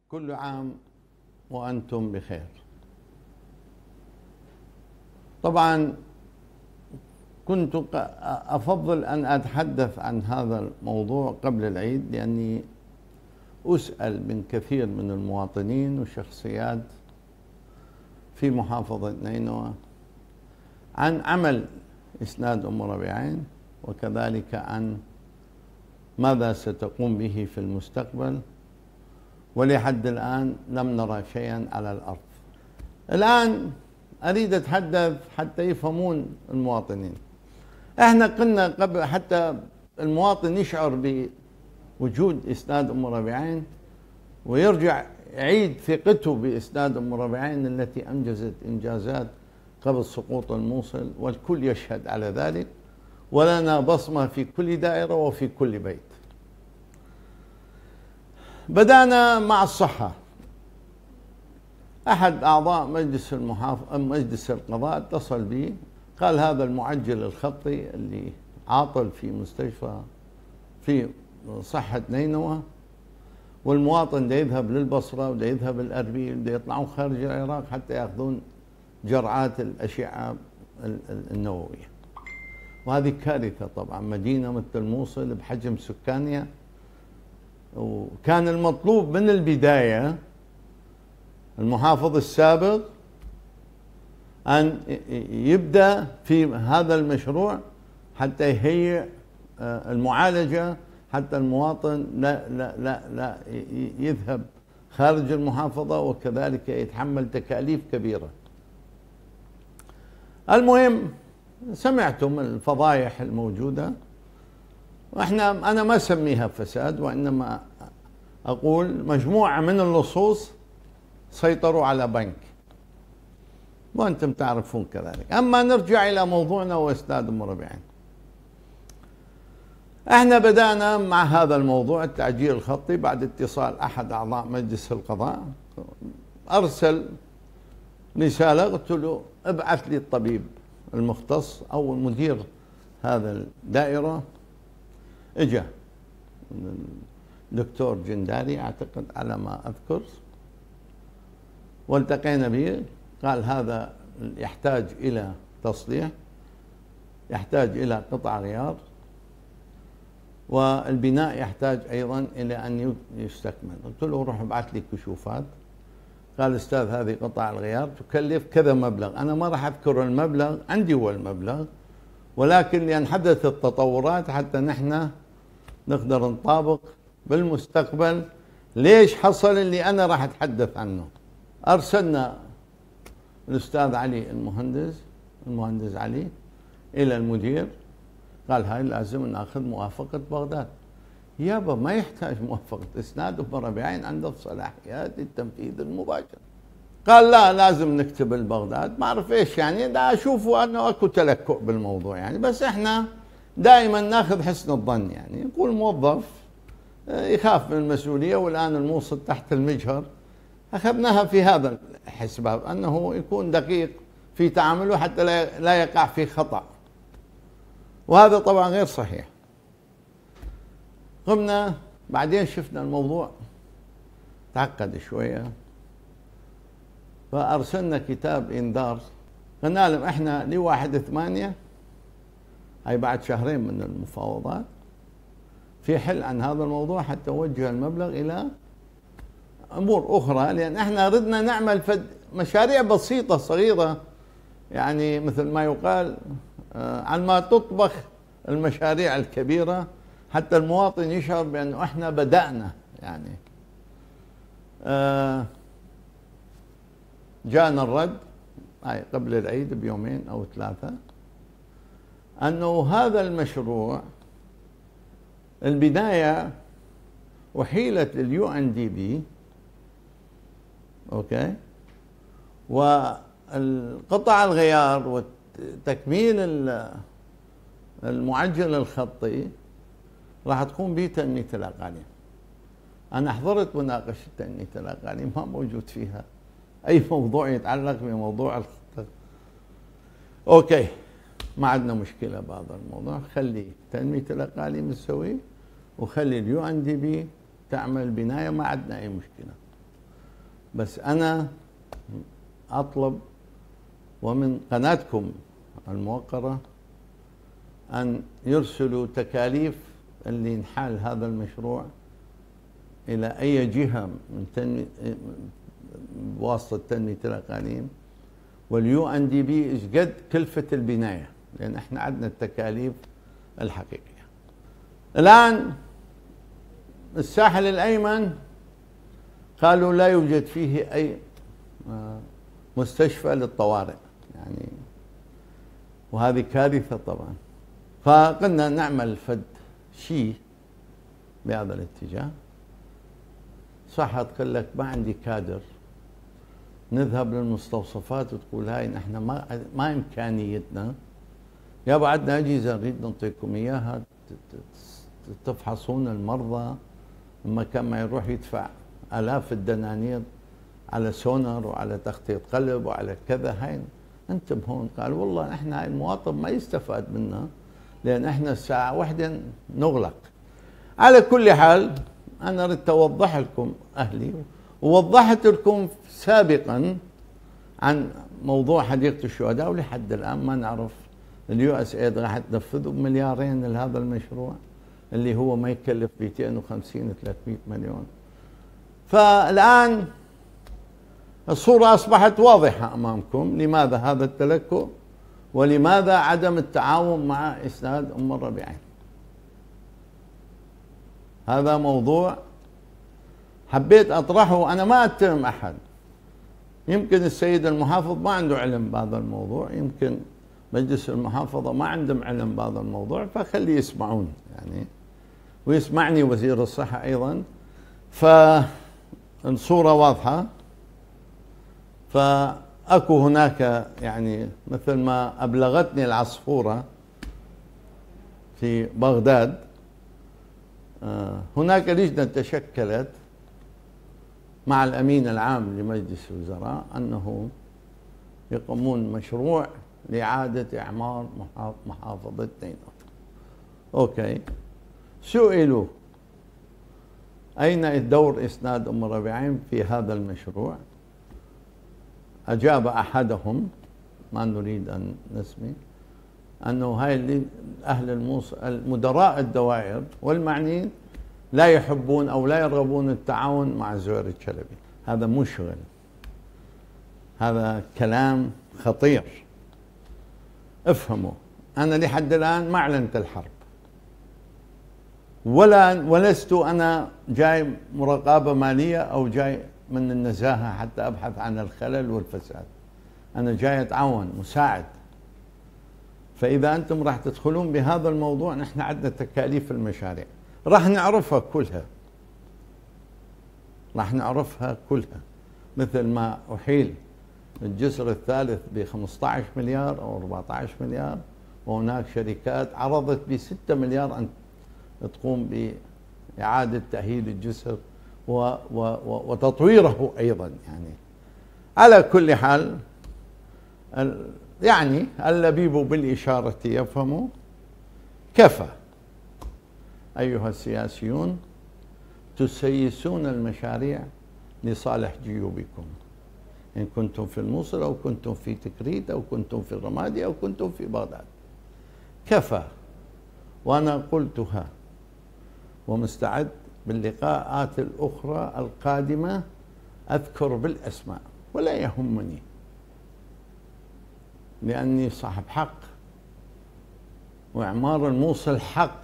كل عام وأنتم بخير. طبعا كنت أفضل أن أتحدث عن هذا الموضوع قبل العيد، لأني أسأل من كثير من المواطنين والشخصيات في محافظة نينوى عن عمل إسناد أم ربيعين، وكذلك عن ماذا ستقوم به في المستقبل، ولحد الآن لم نرى شيئا على الأرض. الآن أريد أتحدث حتى يفهمون المواطنين. احنا قلنا قبل حتى المواطن يشعر بوجود إسناد أم ربيعين ويرجع يعيد ثقته بإسناد أم ربيعين التي أنجزت إنجازات قبل سقوط الموصل، والكل يشهد على ذلك، ولنا بصمة في كل دائرة وفي كل بيت. بدأنا مع الصحة. أحد أعضاء مجلس القضاء اتصل بي، قال هذا المعجل الخطي اللي عاطل في مستشفى في صحة نينوى، والمواطن ده يذهب للبصرة وده يذهب الأربيل وده يطلعون خارج العراق حتى يأخذون جرعات الأشعة النووية. وهذه كارثة طبعا، مدينة مثل الموصل بحجم سكانها. وكان المطلوب من البداية المحافظ السابق أن يبدأ في هذا المشروع حتى يهيئ المعالجة، حتى المواطن لا يذهب خارج المحافظة وكذلك يتحمل تكاليف كبيرة. المهم سمعتم الفضايح الموجودة، أنا ما أسميها فساد، وإنما أقول مجموعة من اللصوص سيطروا على بنك، وأنتم تعرفون كذلك. أما نرجع إلى موضوعنا وإسناد أم ربيعين. احنا بدأنا مع هذا الموضوع التعجيل الخطي بعد اتصال أحد أعضاء مجلس القضاء، أرسل رسالة قلت له ابعث لي الطبيب المختص أو مدير هذا الدائرة. اجا الدكتور جنداري أعتقد على ما أذكر، والتقينا به. قال هذا يحتاج إلى تصليح، يحتاج إلى قطع غيار، والبناء يحتاج أيضا إلى أن يستكمل. قلت له روح ابعث لي كشوفات. قال أستاذ هذه قطع الغيار تكلف كذا مبلغ، أنا ما راح أذكر المبلغ، عندي هو المبلغ، ولكن لأن حدثت تطورات حتى نحن نقدر نطابق بالمستقبل ليش حصل اللي أنا راح أتحدث عنه. أرسلنا الأستاذ علي المهندس علي إلى المدير، قال هاي لازم ناخذ موافقة بغداد. يابا ما يحتاج موافقة، إسناد أم ربيعين عنده صلاحيات التنفيذ المباشر. قال لا لازم نكتب لبغداد. ما أعرف إيش يعني، لا أشوفوا أنه أكو تلكؤ بالموضوع يعني، بس إحنا دائما ناخذ حسن الظن يعني. يقول موظف يخاف من المسؤولية، والآن الموصل تحت المجهر، أخذناها في هذا الحسباب أنه يكون دقيق في تعامله حتى لا يقع في خطأ، وهذا طبعا غير صحيح. قمنا بعدين شفنا الموضوع تعقد شوية، فأرسلنا كتاب إنذار. قلنا لهم إحنا ل1/8 هاي بعد شهرين من المفاوضات في حل عن هذا الموضوع حتى نوجه المبلغ إلى أمور أخرى، لأن إحنا ردنا نعمل مشاريع بسيطة صغيرة يعني، مثل ما يقال عن ما تطبخ المشاريع الكبيرة، حتى المواطن يشعر بأنه إحنا بدأنا يعني. جاءنا الرد قبل العيد بيومين أو 3 أنه هذا المشروع البداية أحيلت للUNDP، أوكي، والقطع الغيار وتكميل المعجل الخطي راح تقوم به تنمية الأقاليم. أنا حضرت مناقشة تنمية الأقاليم، ما موجود فيها أي موضوع يتعلق بموضوع الخطة. أوكي، ما عندنا مشكلة بهذا الموضوع، خلي تنمية الأقاليم تسوي وخلي الUNDP تعمل بناية، ما عندنا أي مشكلة. بس أنا أطلب ومن قناتكم الموقرة أن يرسلوا تكاليف اللي ينحال هذا المشروع إلى أي جهة من بواسطة تنمية الأقاليم، واليو ان دي بي ايش قد كلفة البناية، لأن احنا عندنا التكاليف الحقيقية. الآن الساحل الأيمن قالوا لا يوجد فيه أي مستشفى للطوارئ، يعني وهذه كارثة طبعا. فقلنا نعمل فد شيء بهذا الاتجاه. صح تقول لك ما عندي كادر، نذهب للمستوصفات وتقول هاي نحن ما إمكانيتنا، يابا عندنا أجهزة نريد نعطيكم إياها تفحصون المرضى، لما كان ما يروح يدفع آلاف الدنانير على سونر وعلى تخطيط قلب وعلى كذا. هاي أنتم هون قال والله نحن هاي المواطن ما يستفاد منا، لأن احنا الساعة 1 نغلق. على كل حال أنا أردت أوضح لكم أهلي، ووضحت لكم سابقا عن موضوع حديقة الشهداء، ولحد الآن ما نعرف اليو اس ايد راح تنفذه بمليارين لهذا المشروع اللي هو ما يكلف 250 300 مليون. فالآن الصورة أصبحت واضحة أمامكم، لماذا هذا التلكؤ ولماذا عدم التعاون مع إسناد أم الربيعين. هذا موضوع حبيت أطرحه، أنا ما أتهم أحد، يمكن السيد المحافظ ما عنده علم بهذا الموضوع، يمكن مجلس المحافظة ما عندهم علم بهذا الموضوع، فخلي يسمعون يعني، ويسمعني وزير الصحة أيضا. فالصورة واضحة. فأكو هناك يعني مثل ما أبلغتني العصفورة في بغداد، هناك لجنة تشكلت مع الأمين العام لمجلس الوزراء أنه يقومون مشروع لإعادة إعمار محافظة نينوى. أوكي، سئلوا أين دور إسناد أم الربيعين في هذا المشروع؟ أجاب أحدهم، ما نريد أن نسمي، أنه هاي أهل المدراء الدوائر والمعنيين لا يحبون أو لا يرغبون التعاون مع زهير الشلبي. هذا مشغل، هذا كلام خطير. افهموا، أنا لحد الآن ما أعلنت الحرب، ولست أنا جاي مراقبة مالية أو جاي من النزاهة حتى أبحث عن الخلل والفساد. أنا جاي أتعاون مساعد. فإذا أنتم راح تدخلون بهذا الموضوع، نحن عندنا تكاليف المشاريع راح نعرفها كلها، راح نعرفها كلها، مثل ما أحيل الجسر الثالث ب15 مليار أو 14 مليار، وهناك شركات عرضت ب6 مليار أن تقوم بإعادة تأهيل الجسر وتطويره أيضا. يعني على كل حال يعني اللبيب بالإشارة يفهم. كفى أيها السياسيون تسيسون المشاريع لصالح جيوبكم، إن كنتم في الموصل أو كنتم في تكريت أو كنتم في الرمادي أو كنتم في بغداد. كفى. وأنا قلتها ومستعد باللقاءات الأخرى القادمة أذكر بالأسماء، ولا يهمني، لأني صاحب حق، وإعمار الموصل حق،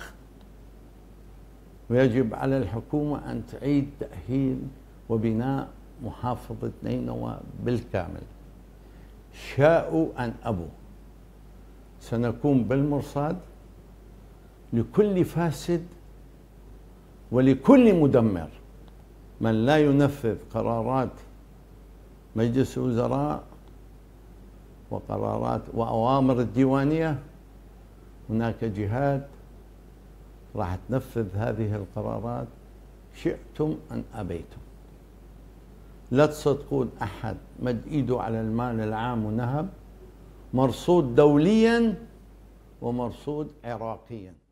ويجب على الحكومة أن تعيد تأهيل وبناء محافظة نينوى بالكامل. شاءوا أن أبوا، سنكون بالمرصاد لكل فاسد ولكل مدمر. من لا ينفذ قرارات مجلس الوزراء وقرارات وأوامر الديوانية، هناك جهات راح تنفذ هذه القرارات شئتم أن أبيتم. لا تصدقون أحد مد إيده على المال العام ونهب، مرصود دوليا ومرصود عراقيا.